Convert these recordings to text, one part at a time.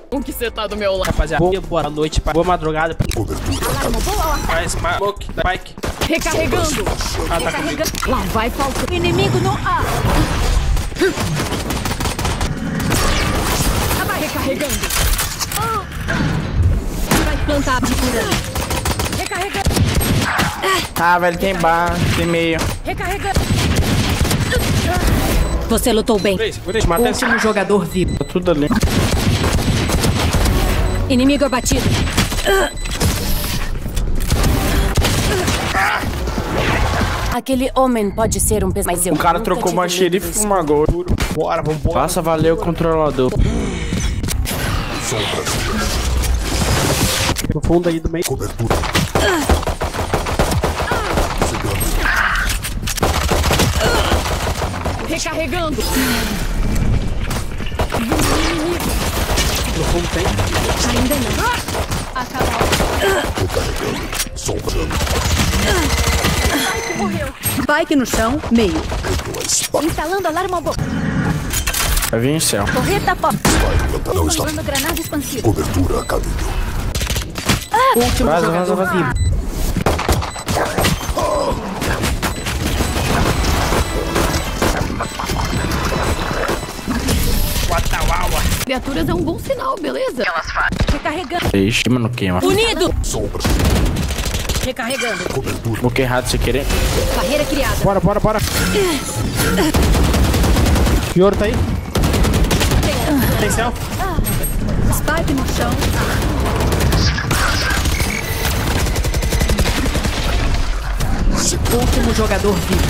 bom que você tá do meu lado. Rapaziada, boa noite, boa madrugada. Alarma, boa. Faz smoke, Spike. Recarregando. Ah, tá Recarregando. Lá vai faltar. Inimigo no ar. Vai recarregando. Vai plantar de curando. Recarregando. Ah, velho, tem bar, tem meio. Recarregando. Você lutou bem. Último jogador vivo. Tá tudo ali. Inimigo abatido. Aquele homem pode ser um mas eu O cara nunca trocou uma tive xerife medo por uma gol. Bora, vambora. Faça valer o controlador. No fundo aí do meio. Cobertura. Recarregando. No fundo tem. Ainda não. Acabou. Recarregando. Sombrando. Morreu. Spike no chão, meio. Pegou a espada. Instalando alarma boa. Vai vir em céu. Torreta pop. Não está. Usando granada expansiva. Cobertura a caminho. Último Vaza, jogador vaza, vivo. Criaturas é um bom sinal, beleza? Recarregando. Ixi, mano, queima. Unido. Sombra. Recarregando. Cobertura. Bloqueei errado sem querer. Barreira criada. Bora. Fioro tá aí? Tem céu? Spike no chão. Último jogador vivo.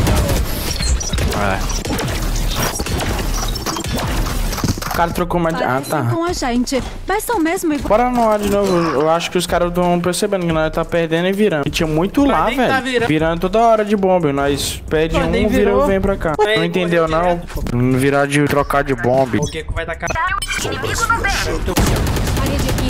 O cara trocou uma... Ah, tá. Com a gente. Mas são mesmo igual. Bora no ar de novo. Eu acho que os caras estão percebendo que nós tá perdendo e virando. E tinha muito lá, nem tá velho. virando. Virando toda hora de bomba. Nós pede Mas nem um, vira virou. e vem pra cá. Mas Não entendeu, não? Não virar de trocar de bomba. O que vai dar cara? Sombras viajando. Parede aqui.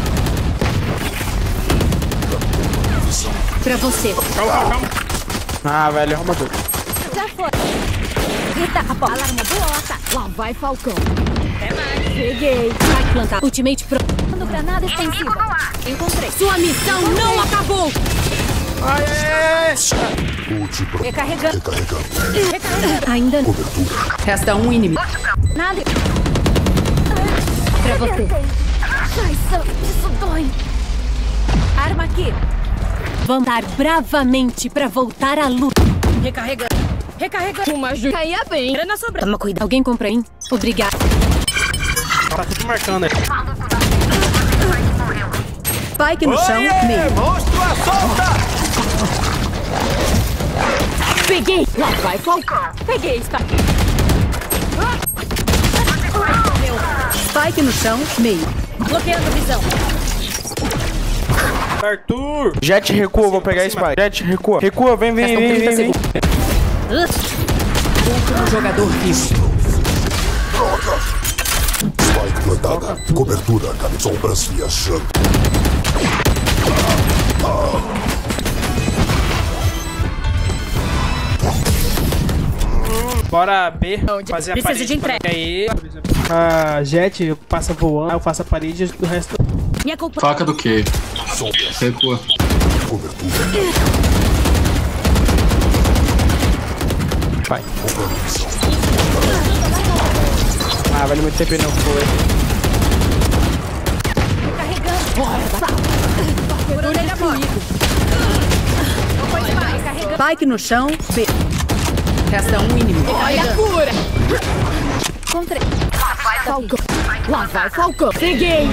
Pra você. Calma. Ah, velho, arruma tudo. Já foi. Rita, a bola. Alarma boa. Lá vai Falcão. É mais. Peguei. Vai plantar. Ultimate pro. Dando granada extensiva. Encontrei. Sua missão não acabou. Ult pro. Recarregando. Recarregando. Recarregando. Ainda não. Cobertura. Resta um inimigo. Nada. Pra você. Ai, sangue, isso dói. Arma aqui. Vamos dar bravamente pra voltar à luta. Recarregando. Recarregando. Uma ajuda. Caía bem. Grana sobra. Toma cuidado. Alguém compra aí? Obrigado. Tá tudo marcando aí. Spike no chão, meio. Monstro à solta! Peguei. Lá vai Falcão. Peguei, Spike. Spike no chão, meio. Bloqueando a visão. Arthur! Jet recua, vou pegar esse pai. Jet recua. Recua, vem. Restam 30 segundos. Último jogador vivo. Droga. Spike plantada. Cobertura a caminho. Sombras viajando. Bora B, fazer a Preciso parede. de entrega. Aí, a Jet passa voando, aí eu faço a parede e o resto... Minha culpa. Faca do quê? Sombras. Recua. Cobertura. Vai. Compromisso. Ah, velho, muito tempo não foi. Recarregando. Orelha comigo. Não foi demais. Recarregando. Spike no chão, B. Resta um inimigo. Olha a cura. Encontrei. Lá vai Falcão. Lá vai Falcão. Peguei.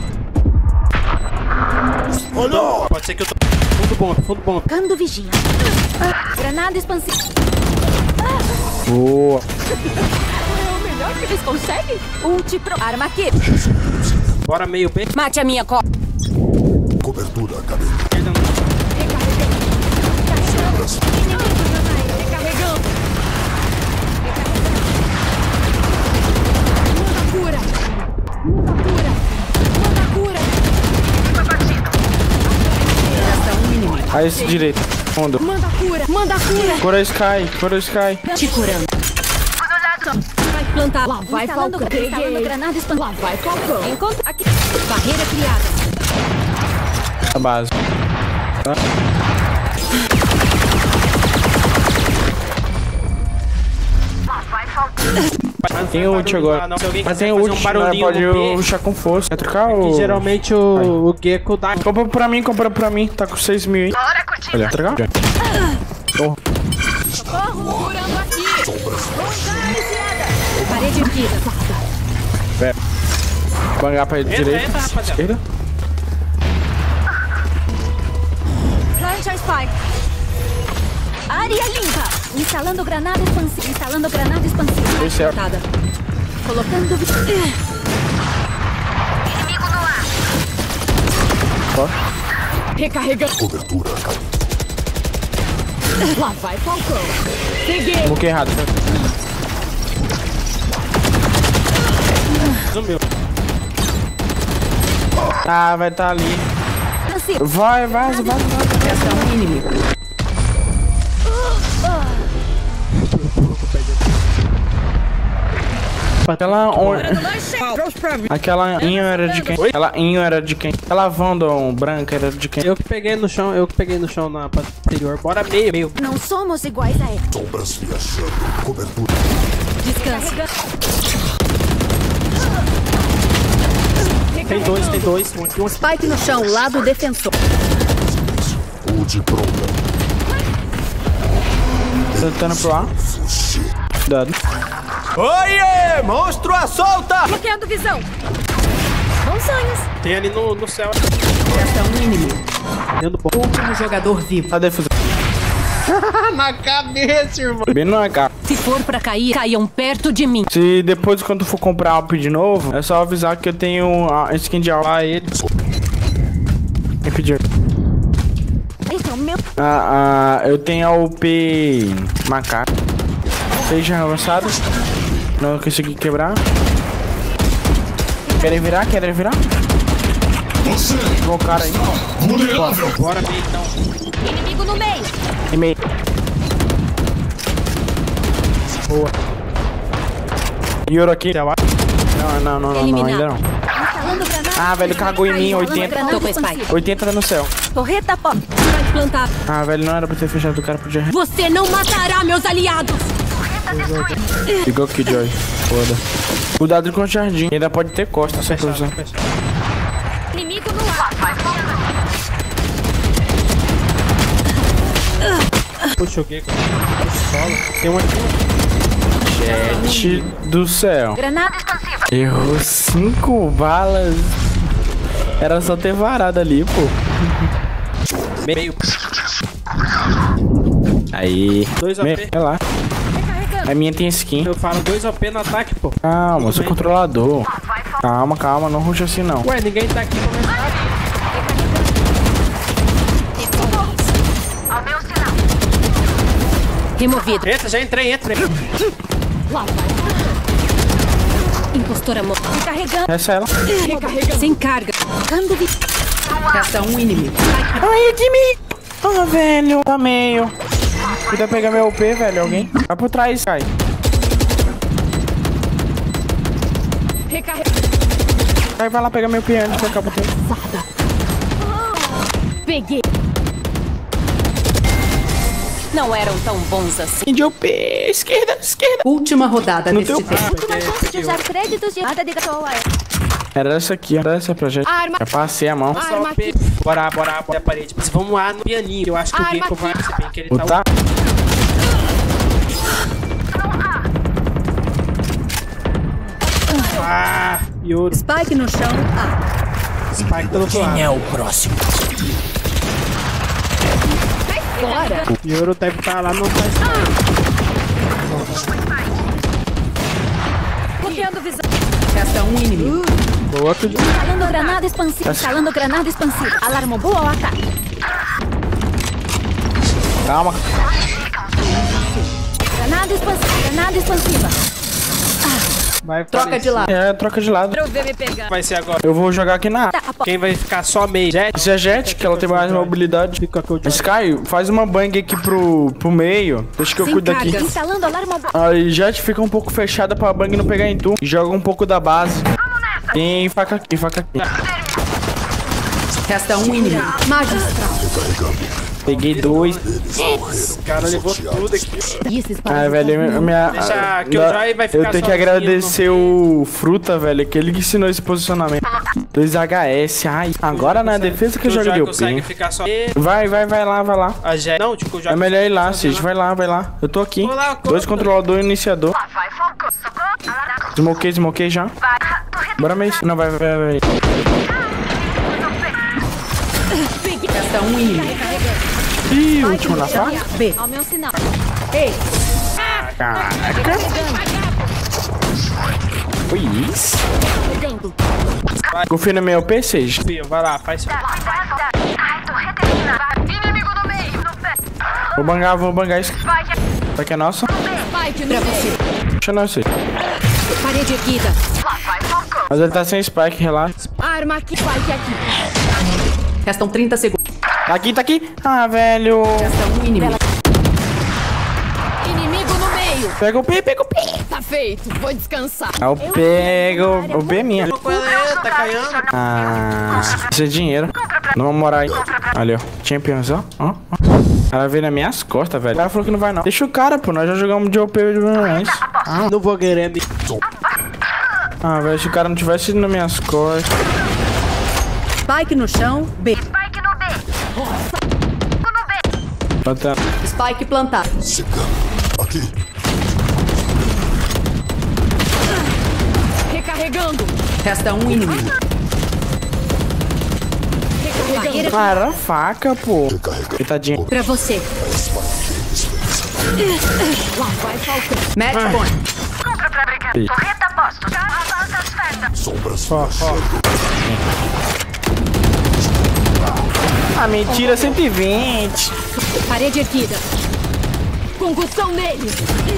Oh, não! Pode ser que eu tô... Fundo bom. Cando vigia. Granada expansiva. Boa. É o melhor que eles conseguem? Ult pro. Arma aqui. Bora meio B. Mate a minha copa. Cobertura a caminho. Recarregando. Recarregando. Manda cura. Resta um inimigo. Aí esse direito. Fundo. Manda cura. Cura Sky. Te curando. Vai plantar. Lá vai Instalando granada expansão. Lá vai Falcão. Encontro aqui. Barreira criada. A base. Tem ult agora. Mas tem ult, né? Pode rushar com força. Quer trocar ou... Geralmente o Gecko dá. Compra pra mim. Tá com 6 mil, hein? Olha, trocar? Curando aqui. Parede erguida. Bangar pra direita. Esquerda. Plancha Spike. Área limpa. Instalando granada expansiva. Esse é. Colocando... Inimigo no ar. Ó. Recarregando. Cobertura caminho. Lá vai Falcão. Peguei. Coloquei errado. Sumiu. Ah, vai tá ali. Vai. Resta um inimigo. Aquela inho era de quem? Aquela inho era de quem? Aquela Vandal branca era de quem? Eu que peguei no chão na anterior. Bora meio. Não somos iguais a ele. Sombras viajando. Cobertura. Descansa. Tem dois. Spike no chão, lado defensor. Ult pronta. Tentando pro ar. Cuidado. Oiê! Monstro à solta! Bloqueando visão. Bons sonhos. Tem ali no céu. Resta um inimigo. Dentro do bom. Último jogador vivo. A defesa. Na cabeça, irmão. Bem no AK. Se for pra cair, caiam perto de mim. Se depois, quando for comprar Alp de novo, é só avisar que eu tenho a skin de Alp. Ah, ele. Quem pediu? Esse é o meu. Eu tenho a UP macaco. Seja avançado. Não consegui quebrar. Querem virar? Vou o cara aí. Bora meio então. Inimigo no meio. E meio. Boa. Yoro aqui. Não, ainda não. Instalando granada. Ah, velho, cagou em mim, 80. Granada Tô com Spike. expansiva. 80 tá no céu. Torreta pop. Vai plantar. Ah, velho, não era pra ter fechado o cara, podia... Você não matará meus aliados. Igual aqui, Joy. Foda. Cuidado com o jardim. Ainda pode ter costa essa coisa. Inimigo no ar. Puxa o Gecko. Solo. Tem um aqui. Gente do céu. Granada expansiva. Errou 5 balas. Era só ter varado ali, pô. Meio. Aí. 2 OP. Vai lá. A minha tem skin. Eu falo 2 OP no ataque, pô. Calma, eu sou controlador. Calma, não ruxa assim não. Ué, ninguém tá aqui começando. Ao meu sinal. Removido. Entra, já entrei. Lá vai. Impostora morta. Carregando. Essa é ela. Recarregando. Sem carga. Resta um inimigo. Ai, de mim. Ah, velho. Tá meio. Cuida pegar meu OP, velho. Alguém? Vai por trás, cai. Recarrega. Aí vai lá pegar meu OP antes de acabar o tempo. Peguei. Não eram tão bons assim. De OP. Esquerda. Última rodada No deste teu- tempo. Muito mais fácil de usar créditos de nada de gasoa. Era essa aqui, ó. Era essa projeto. Arma. Já passei a mão. Arma aqui. Bora a parede. Mas vamos lá no pianinho. Eu acho que o Arma Gecko vai aqui. perceber que ele O tá... tá? Ah, Yoro. Spike no chão. Spike do outro lado. o próximo? Bora. Yoro deve estar lá no... Bloqueando visão. Resta um inimigo. Boa, tudo. Instalando granada expansiva. Instalando granada expansiva. Alarmo boa ao ataque. Calma. Granada expansiva. Vai, Troca de lado. É, troca de lado. Pra eu ver me pegar. Vai ser agora. Eu vou jogar aqui na A. Quem vai ficar só meio? Jet? Esse é Jet, que ela tem mais mobilidade. Fica aqui o Joy. Sky, faz uma bang aqui pro meio. Deixa que eu Sem cuido aqui. cargas. Instalando alarma bomba. Aí Jet fica um pouco fechada pra bang não pegar em tu. E joga um pouco da base. Tem faca aqui, faca aqui. Resta um inimigo. Magistral. Peguei 2. O cara levou tudo aqui. Isso, Ah, velho, minha. Deixa que o Joy vai ficar eu tenho que sozinho, agradecer o Fruta, velho, aquele que ensinou esse posicionamento. 2HS, ai. Agora na defesa que eu o jogo Joy deu consegue pin. ficar só. Vai lá, vai lá. A Jet. Não, tipo, o Joy. É melhor ir lá, Cis. Vai lá. Eu tô aqui. Vou lá, 2 controlador e iniciador. Smokei já. Bora mesmo. Não, vai. Resta um inimigo. Ih, último na faca. B. Ao meu sinal. Ei. Caraca. Foi isso? Confia no meu P6. Vai lá, faz. Vou bangar isso. Spike é nossa. Spike no meio. Deixa nós ser. Parede erguida. Mas ele tá sem Spike, relaxa. Arma aqui. Spike aqui. Restam 30 segundos. Tá aqui. Ah, velho. Resta um inimigo. Inimigo no meio. Pega o P. Tá feito. Vou descansar. Ah, eu pego. O P é minha. Tá caindo. Ah, isso é dinheiro. Não vamos morar aí. Ali, ó. Champions, ó. O cara veio nas minhas costas, velho. O cara falou que não vai, não. Deixa o cara, pô. Nós já jogamos de OP de vez. Não vou querer me. Ah, velho. Se o cara não tivesse ido nas minhas costas. Spike no chão. B. Bota. Spike plantado. Chegando. Aqui. Recarregando. Resta um inimigo. Recarregando. Ah, era faca, pô. Recarregando. Coitadinho. Pra você. Match point. Sombras viajando. Ah, mentira, 120. Parede erguida. Concussão nele.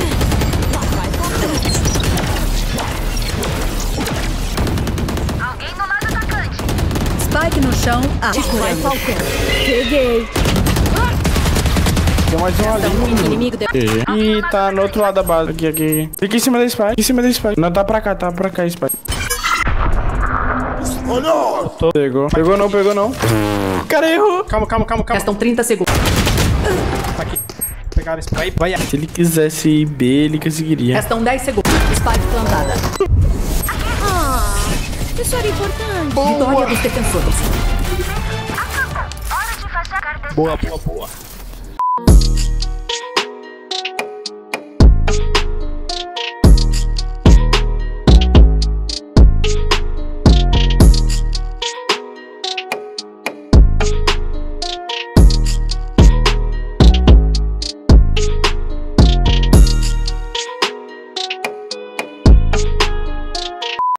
Spike no chão. A. Vai faltando. Peguei. Tem mais um ali. Inimigo de... Ih, tá no outro lado da base. Aqui. Fica em cima da Spike. Não, tá pra cá, Spike. Olha! Pegou. Pegou não. O cara errou. Calma. Restam 30 segundos. Tá aqui. Pegaram esse pai. Vai. Se ele quisesse ir B, ele conseguiria. Restam 10 segundos. Spike plantada. Isso era importante. Vitória dos defensores. Boa.